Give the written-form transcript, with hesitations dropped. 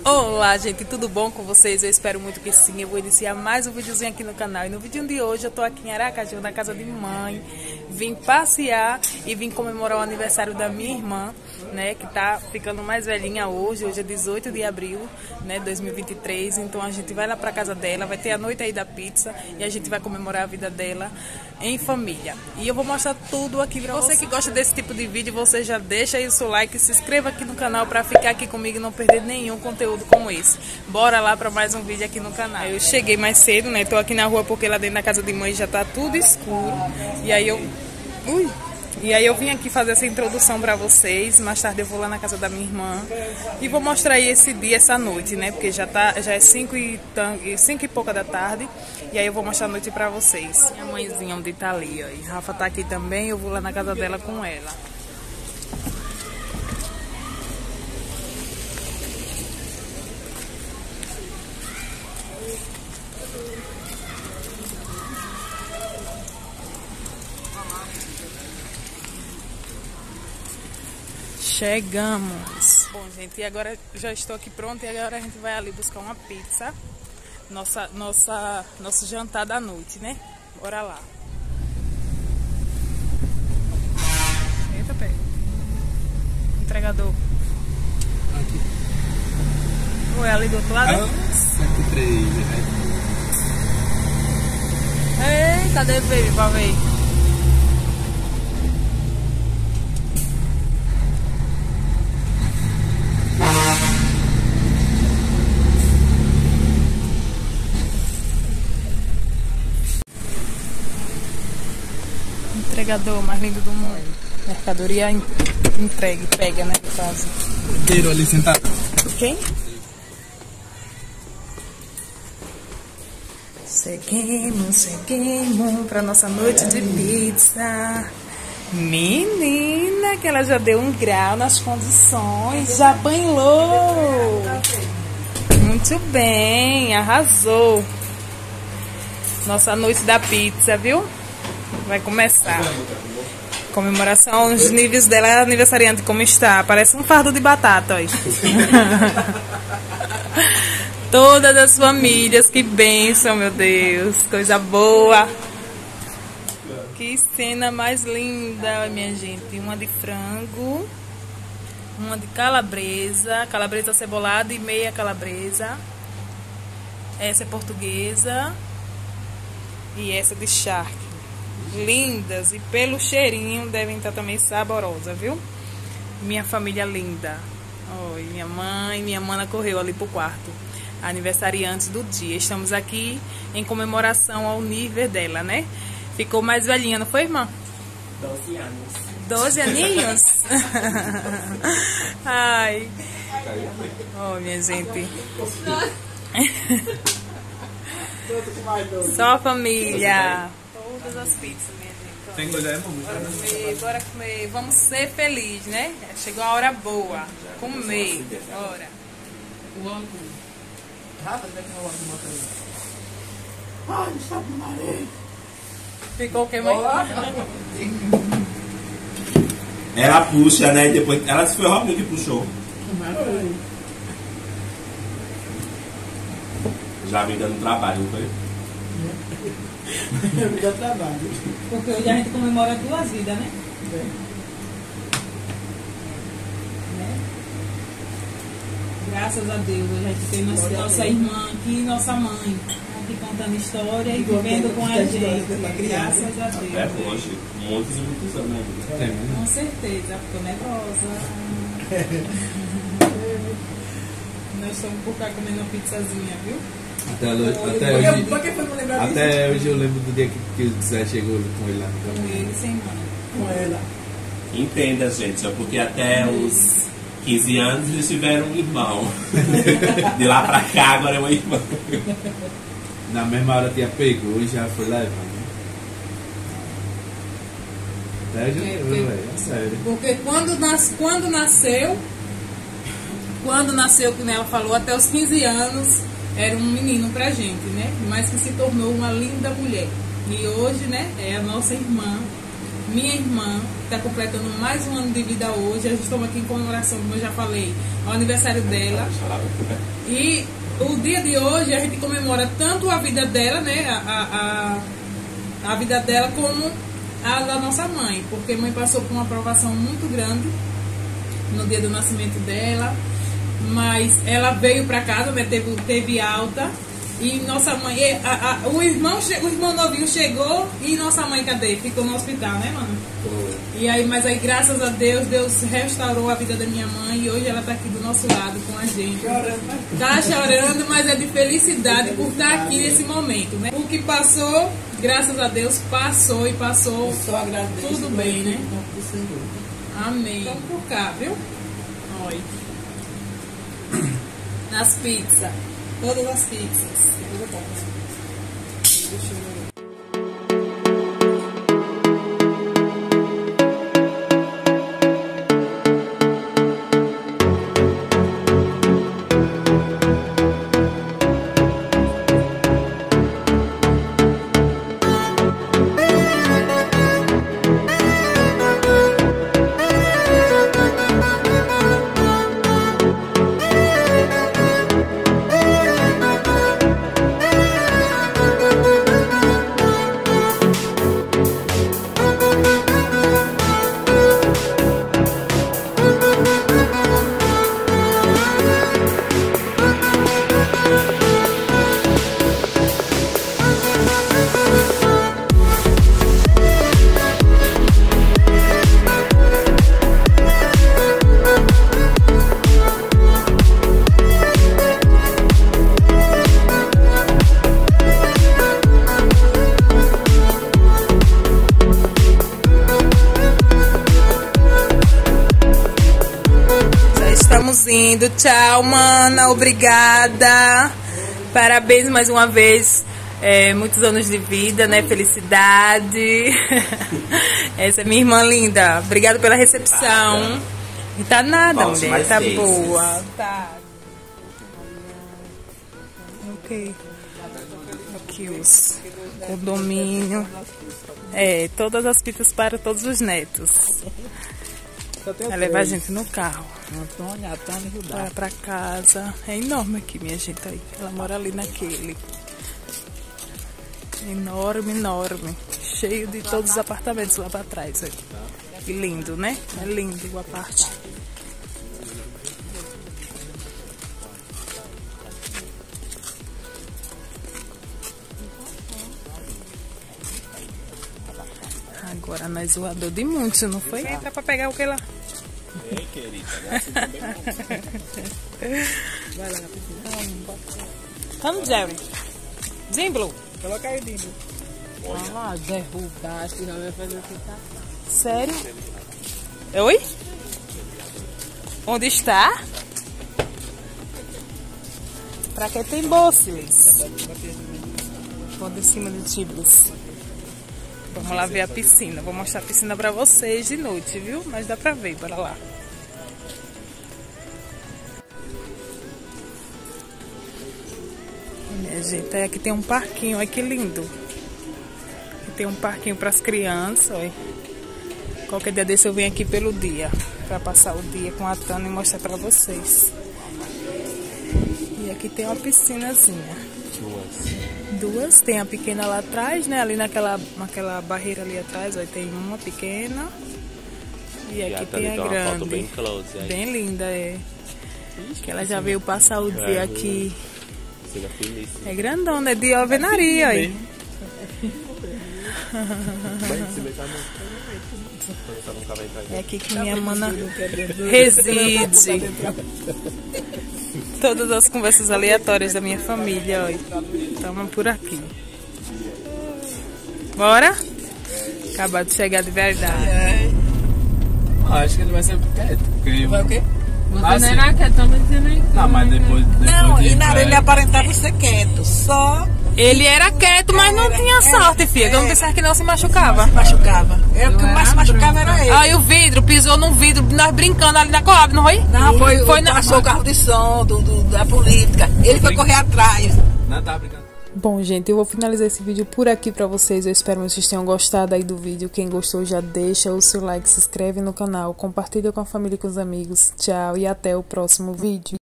Olá, gente, tudo bom com vocês? Eu espero muito que sim. Eu vou iniciar mais um videozinho aqui no canal. E no vídeo de hoje eu tô aqui em Aracaju, na casa de mãe. Vim passear e vim comemorar o aniversário da minha irmã, né, que tá ficando mais velhinha hoje. Hoje é 18 de abril, né, 2023. Então a gente vai lá pra casa dela, vai ter a noite aí da pizza e a gente vai comemorar a vida dela em família. E eu vou mostrar tudo aqui pra você. Que gosta desse tipo de vídeo, você já deixa aí o seu like, se inscreva aqui no canal pra ficar aqui comigo e não perder nenhum conteúdo como esse. Bora lá pra mais um vídeo aqui no canal. Eu cheguei mais cedo, né, tô aqui na rua porque lá dentro da casa de mãe já tá tudo escuro. E aí eu vim aqui fazer essa introdução pra vocês. Mais tarde eu vou lá na casa da minha irmã e vou mostrar aí esse dia, essa noite, né? Porque já é 5 e pouca da tarde. E aí eu vou mostrar a noite pra vocês. Minha mãezinha onde tá ali, ó. E Rafa tá aqui também, eu vou lá na casa dela com ela. Chegamos. Bom, gente, e agora já estou aqui pronta e agora a gente vai ali buscar uma pizza. Nosso jantar da noite, né? Bora lá. Eita, pega. Entregador. Aqui. Ou é ali do outro lado? 103, Ei, cadê o baby pra ver? Entregador mais lindo do mundo. Mercadoria entregue, pega, né? No caso. Inteiro ali sentado. Quem? Seguimos pra nossa noite de pizza. Menina, que ela já deu 1 grau nas condições, já banhou. Muito bem, arrasou. Nossa noite da pizza, viu? Vai começar. Comemoração, os níveis dela, aniversariante, como está? Parece um fardo de batata, ó. Todas as famílias, que bênção, meu Deus. Coisa boa. Que cena mais linda, minha gente. Uma de frango, uma de calabresa, calabresa cebolada e meia calabresa. Essa é portuguesa e essa de charque. Lindas, e pelo cheirinho devem estar também saborosas, viu? Minha família linda. Oi, minha mana correu ali pro quarto. Aniversariantes do dia. Estamos aqui em comemoração ao nível dela, né? Ficou mais velhinha, não foi, irmã? 12 anos. 12 aninhos? Ai. Oh, minha gente. Só a família. Todas as pizzas, minha gente. Tem colher, Bora comer. Vamos ser felizes, né? Chegou a hora boa. Comer. Bora. O ângulo. Rafa, vai ter uma moto. Ai, está no marido. Ficou o que, mãe? Ela puxa, né? E depois ela se foi o Robinho que puxou. Já me dando trabalho, não foi? Me dá trabalho. Porque hoje a gente comemora 2 vidas, né? Graças a Deus, hoje a gente tem nossa irmã aqui, nossa mãe aqui contando história e vivendo com a gente. Graças a Deus. É longe, muitos e muitos anos, né? Com certeza, ficou nervosa. Nós estamos por cá comendo uma pizzazinha, viu? Até hoje eu lembro do dia que o Zé chegou com ele lá no Com caminho. ele, sem mãe. Com ela. Entenda, gente, é porque até os 15 anos eles tiveram um irmão. De lá pra cá agora é uma irmã. Na mesma hora a tia pegou e já foi levando. Até hoje eu lembro, velho, é sério. Porque quando nasceu, que ela falou, até os 15 anos era um menino pra gente, né? Mas que se tornou uma linda mulher. E hoje, né, é a nossa irmã minha irmã está completando mais um ano de vida hoje. A gente estamos aqui em comemoração, como eu já falei, ao aniversário dela. E o dia de hoje a gente comemora tanto a vida dela, né? A vida dela como a da nossa mãe, porque a mãe passou por uma provação muito grande no dia do nascimento dela, mas ela veio para casa, né? Teve alta. E nossa mãe, o irmão novinho chegou e nossa mãe, cadê? Ficou no hospital, né, mano? E aí, mas aí, graças a Deus, Deus restaurou a vida da minha mãe e hoje ela tá aqui do nosso lado com a gente. Tá chorando, mas é de felicidade por estar aqui nesse momento, né? O que passou, graças a Deus, passou e passou tudo bem, né? Amém. Vamos por cá, viu? Olha. Nas pizzas. Todas as pizzas. Estamos indo. Tchau, mana. Obrigada. Parabéns mais uma vez. Muitos anos de vida, né? Felicidade. Essa é minha irmã linda. Obrigada pela recepção. Não tá nada, mulher. Tá boa. Tá. Ok. Aqui os condomínio. Todas as pizzas para todos os netos. Vai levar a gente no carro. Para casa. É enorme aqui, minha gente. Aí. Ela mora ali naquele. Enorme, enorme. Cheio de todos os apartamentos lá para trás. Aí. Que lindo, né? É lindo a parte. Agora nós zoador de muito, não foi? Entra pra pegar o que lá? Ei, querida, vai lá na piscina. Vamos, Jerry. Zimblo. Coloca aí, Zimblo. Ah, derrubar, acho que não vai fazer o que tá. Sério? Oi? Onde está? Pra que tem bolsas? Pode em cima de Tiblos. Vamos lá ver a piscina. Vou mostrar a piscina pra vocês de noite, viu? Mas dá pra ver, bora lá. Minha gente, aqui tem um parquinho, olha que lindo. Aqui tem um parquinho pras crianças, olha. Qualquer dia desse eu venho aqui pelo dia, pra passar o dia com a Tana e mostrar pra vocês. E aqui tem uma piscinazinha. Duas, tem a pequena lá atrás, né? Ali naquela barreira ali atrás, ó, tem uma pequena. E aqui tem a grande. Bem close, bem linda, que ela já veio passar o dia aqui. É grandona, é de alvenaria aí. É aqui que minha mana reside. Todas as conversas aleatórias da minha família, olha. Estamos por aqui. Bora? Acabou de chegar de verdade. Acho que ele vai ser quieto. Vai o quê? Você não era quieto, estamos dizendo aí. Não, mas depois não, e nada, ele aparentava ser quieto. Só. Ele era quieto, mas não tinha sorte, filha. Eu não pensava que não se machucava. Se machucava. O que mais se machucava era ele. Aí o vidro, pisou num vidro, nós brincando ali na Coab, não foi? Não, foi passou o carro de som da política. Ele foi correr atrás. Não, tá brincando. Bom, gente, eu vou finalizar esse vídeo por aqui pra vocês. Eu espero que vocês tenham gostado aí do vídeo. Quem gostou já deixa o seu like, se inscreve no canal, compartilha com a família e com os amigos. Tchau e até o próximo vídeo.